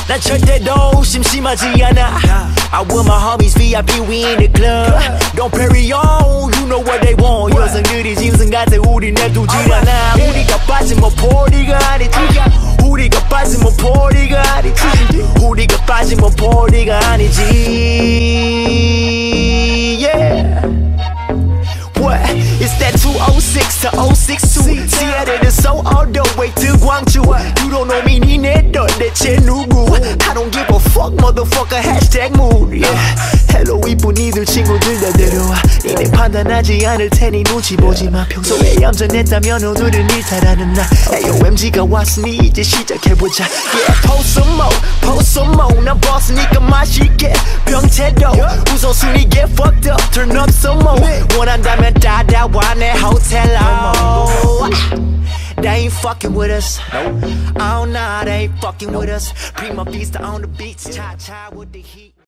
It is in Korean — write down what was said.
난 절대로 심심하지 않아. I with my homies VIP we in the club. Don't parry on, you know what they want. 여성들이 짐승 같아 우리 냅두지 않아. 우리가 빠지면 포리가 아니지. 우리가 빠지면 포리가 아니지. 우리가 빠지면 포리가 아니지. Yeah. What? It's that 206 to 062. Seattle so all the way to Gwangju. You don't know me, 니네 너 대체 누구? I don't give a fuck, motherfucker. Hashtag mood. Yeah. Hello 이쁜 이들 친구들 다 데려와. 니네 판단하지 않을 테니 눈치 보지마. 평소에 얌전했다면 오늘은 일탈하는 나. Ayo MG가 왔으니 이제 시작해보자. Yeah, post some more. 난 boss니까 맛있게 병채도 우선순위 get fucked up. Turn up some more. 원한다면 따라와 내 호텔로. They ain't fucking with us. Oh nah, they ain't fucking with us. Prima Vista on the beats, cha cha with the heat.